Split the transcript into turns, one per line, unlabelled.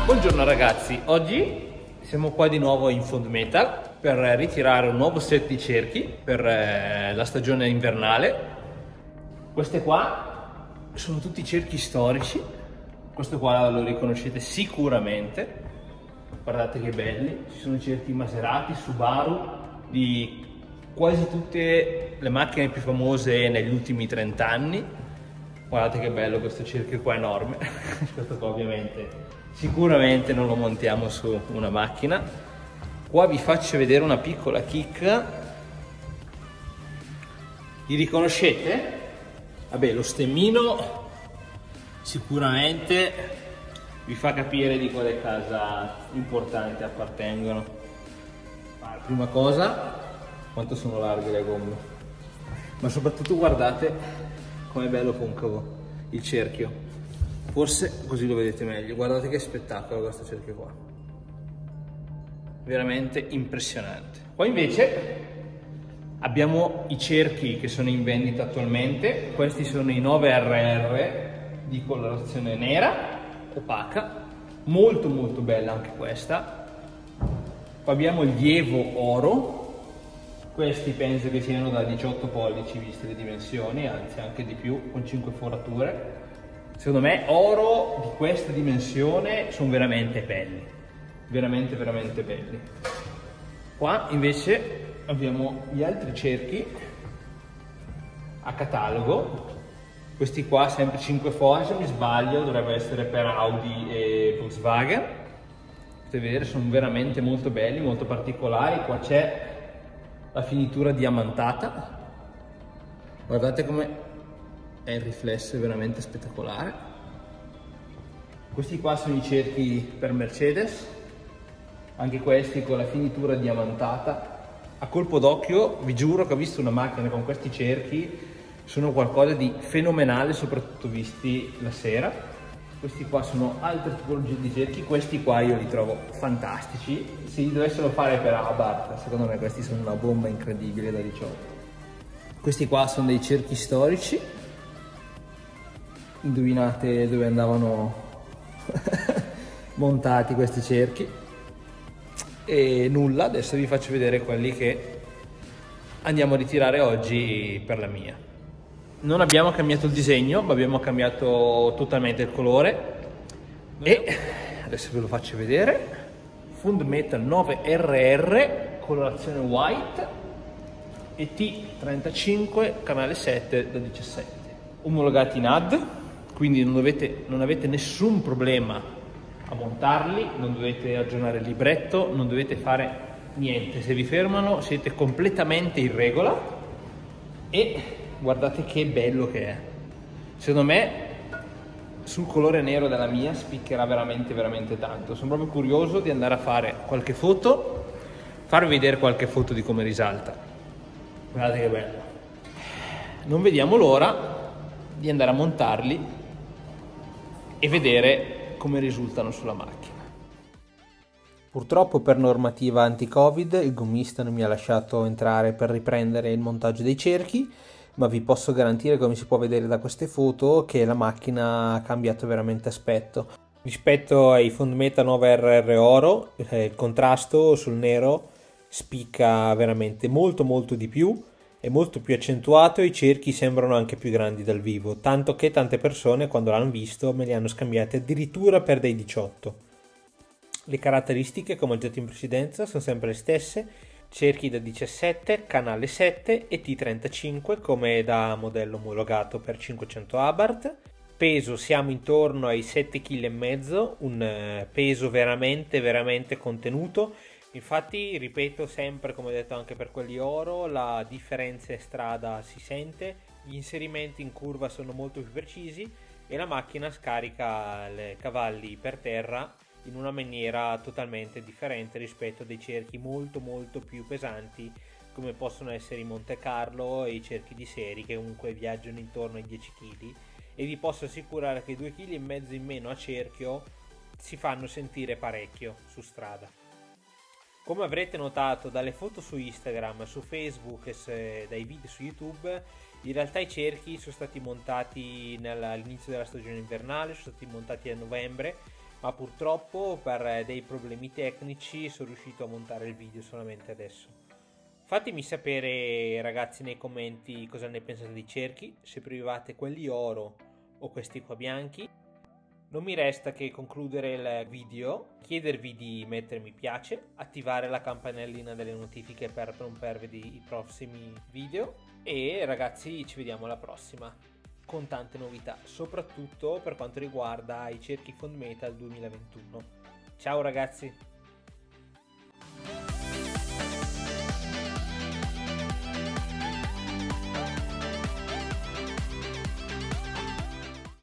Buongiorno ragazzi, oggi siamo qua di nuovo in Fond Metal per ritirare un nuovo set di cerchi per la stagione invernale. Queste qua sono tutti cerchi storici, questo qua lo riconoscete sicuramente, guardate che belli, ci sono cerchi Maserati, Subaru, di quasi tutte le macchine più famose negli ultimi 30 anni. Guardate che bello questo cerchio qua enorme. Questo qua ovviamente sicuramente non lo montiamo su una macchina. Qua vi faccio vedere una piccola chicca. Li riconoscete? Vabbè, lo stemmino sicuramente vi fa capire di quale casa importante appartengono. La prima cosa, quanto sono larghe le gomme, ma soprattutto guardate com'è bello concavo il cerchio, forse così lo vedete meglio. Guardate che spettacolo questo cerchio qua, veramente impressionante. Qua invece abbiamo i cerchi che sono in vendita attualmente. Questi sono i 9RR di colorazione nera opaca, molto bella anche questa. Qua abbiamo il Lievo oro. Questi penso che siano da 18 pollici viste le dimensioni, anzi anche di più, con 5 forature. Secondo me oro di questa dimensione sono veramente belli, veramente belli. Qua invece abbiamo gli altri cerchi a catalogo. Questi qua sempre 5 foglie, se non mi sbaglio dovrebbe essere per Audi e Volkswagen. Potete vedere, sono veramente molto belli, molto particolari. Qua c'è la finitura diamantata, guardate come è il riflesso, è veramente spettacolare. Questi qua sono i cerchi per Mercedes, anche questi con la finitura diamantata. A colpo d'occhio vi giuro che ho visto una macchina con questi cerchi, sono qualcosa di fenomenale, soprattutto visti la sera. Questi qua sono altre tipologie di cerchi, questi qua io li trovo fantastici. Se li dovessero fare per Abarth, secondo me questi sono una bomba incredibile da 18. Questi qua sono dei cerchi storici. Indovinate dove andavano montati questi cerchi. E nulla, adesso vi faccio vedere quelli che andiamo a ritirare oggi per la mia. Non abbiamo cambiato il disegno, ma abbiamo cambiato totalmente il colore e adesso ve lo faccio vedere. Fond Metal 9RR colorazione white e T35 canale 7 da 17, omologati in AD, quindi non avete nessun problema a montarli, non dovete aggiornare il libretto, non dovete fare niente. Se vi fermano siete completamente in regola e guardate che bello che è. Secondo me sul colore nero della mia spiccherà veramente tanto. Sono proprio curioso di andare a fare qualche foto, farvi vedere qualche foto di come risalta. Guardate che bello. Non vediamo l'ora di andare a montarli e vedere come risultano sulla macchina. Purtroppo per normativa anti-Covid il gommista non mi ha lasciato entrare per riprendere il montaggio dei cerchi, ma vi posso garantire, come si può vedere da queste foto, che la macchina ha cambiato veramente aspetto. Rispetto ai Fond Metal 9RR oro, il contrasto sul nero spicca veramente molto di più, è molto più accentuato e i cerchi sembrano anche più grandi dal vivo, tanto che tante persone quando l'hanno visto me li hanno scambiati addirittura per dei 18. Le caratteristiche, come ho detto in precedenza, sono sempre le stesse. Cerchi da 17, canale 7 e T35 come da modello omologato per 500 Abarth. Peso siamo intorno ai 7,5 kg, un peso veramente contenuto. Infatti, ripeto sempre, come ho detto anche per quelli oro, la differenza in strada si sente, gli inserimenti in curva sono molto più precisi e la macchina scarica i cavalli per terra in una maniera totalmente differente rispetto a dei cerchi molto più pesanti come possono essere i Monte Carlo e i cerchi di serie, che comunque viaggiano intorno ai 10 kg, e vi posso assicurare che 2,5 kg in meno a cerchio si fanno sentire parecchio su strada. Come avrete notato dalle foto su Instagram, su Facebook e dai video su YouTube, in realtà i cerchi sono stati montati all'inizio della stagione invernale, sono stati montati a novembre, ma purtroppo per dei problemi tecnici sono riuscito a montare il video solamente adesso. Fatemi sapere ragazzi nei commenti cosa ne pensate dei cerchi, se preferivate quelli oro o questi qua bianchi. Non mi resta che concludere il video, chiedervi di mettere mi piace, attivare la campanellina delle notifiche per non perdervi i prossimi video e ragazzi ci vediamo alla prossima con tante novità, soprattutto per quanto riguarda i cerchi Fond Metal 2021. Ciao ragazzi!